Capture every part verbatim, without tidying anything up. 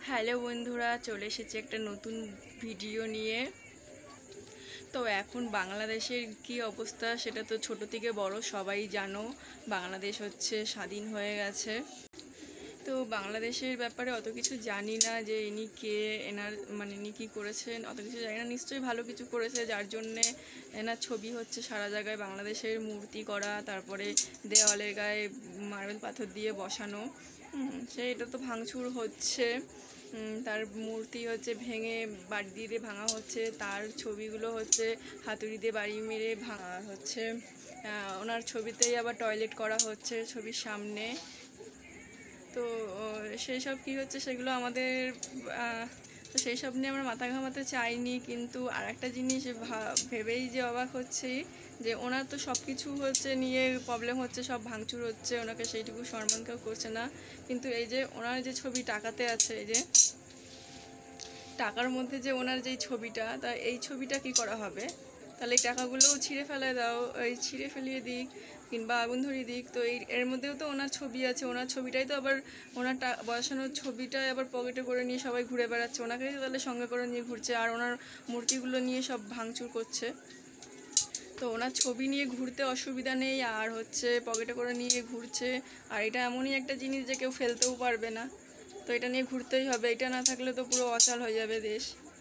Hello বন্ধুরা, চলে এসেছি একটা নতুন ভিডিও নিয়ে। তো এখন বাংলাদেশের কি অবস্থা সেটা তো ছোট থেকে বড় সবাই জানো। বাংলাদেশ হচ্ছে স্বাধীন হয়ে গেছে। তো বাংলাদেশের ব্যাপারে অত কিছু জানি না, যে ইনি কে, এনার মানে ইনি কী করেছেন অত কিছু জানি না। নিশ্চয়ই ভালো কিছু করেছে, যার জন্যে এনার ছবি হচ্ছে সারা জায়গায়, বাংলাদেশের মূর্তি করা, তারপরে দেওয়ালের গায়ে মার্বেল পাথর দিয়ে বসানো। সে এটা তো ভাঙচুর হচ্ছে, তার মূর্তি হচ্ছে ভেঙে বাড়ি দিয়ে ভাঙা হচ্ছে, তার ছবিগুলো হচ্ছে হাতুড়ি দিয়ে বাড়ি মেরে ভাঙা হচ্ছে। ওনার ছবিতেই আবার টয়লেট করা হচ্ছে ছবির সামনে। তো সেই সব কী হচ্ছে সেগুলো আমাদের, তো সেই সব নিয়ে আমরা মাথা ঘামাতে চাইনি। কিন্তু আর একটা জিনিস ভেবেই যে অবাক হচ্ছি, যে ওনার তো সব কিছু হচ্ছে নিয়ে প্রবলেম হচ্ছে, সব ভাঙচুর হচ্ছে, ওনাকে সেইটুকু সম্মান কেউ করছে না। কিন্তু এই যে ওনার যে ছবি টাকাতে আছে, এই যে টাকার মধ্যে যে ওনার যেই ছবিটা, তা এই ছবিটা কি করা হবে? তাহলে এই টাকাগুলোও ছিঁড়ে ফেলে দাও, এই ছিঁড়ে ফেলিয়ে দিক কিংবা আগুন ধরিয়ে দিক। তো এই এর মধ্যেও তো ওনার ছবি আছে, ওনার ছবিটাই তো আবার ওনার বসানোর ছবিটাই আবার পকেটে করে নিয়ে সবাই ঘুরে বেড়াচ্ছে, ওনাকেই তো তাহলে সঙ্গে করে নিয়ে ঘুরছে, আর ওনার মূর্তিগুলো নিয়ে সব ভাঙচুর করছে। তো ওনার ছবি নিয়ে ঘুরতে অসুবিধা নেই, আর হচ্ছে পকেটে করে নিয়ে ঘুরছে। আর এটা এমনই একটা জিনিস যে কেউ ফেলতেও পারবে না, তো এটা নিয়ে ঘুরতেই হবে। এটা না থাকলে তো পুরো অচল হয়ে যাবে দেশ।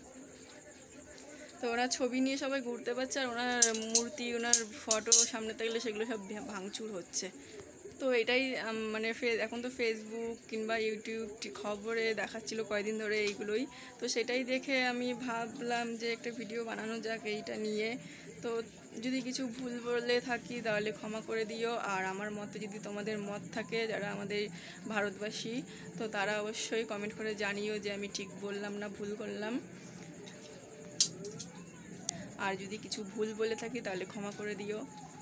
তো ওনার ছবি নিয়ে সবাই ঘুরতে পারছে, আর ওনার মূর্তি, ওনার ফটো সামনে থাকলে সেগুলো সব ভাঙচুর হচ্ছে। তো এটাই মানে এখন তো ফেসবুক কিংবা ইউটিউব খবরে দেখাচ্ছিল কয়েকদিন ধরে এইগুলোই। তো সেটাই দেখে আমি ভাবলাম যে একটা ভিডিও বানানো যাক এইটা নিয়ে। তো যদি কিছু ভুল বলে থাকি তাহলে ক্ষমা করে দিও। আর আমার মতে যদি তোমাদের মত থাকে, যারা আমাদের ভারতবাসী, তো তারা অবশ্যই কমেন্ট করে জানিও যে আমি ঠিক বললাম না ভুল করলাম। আর যদি কিছু ভুল বলে থাকি তাহলে ক্ষমা করে দিও।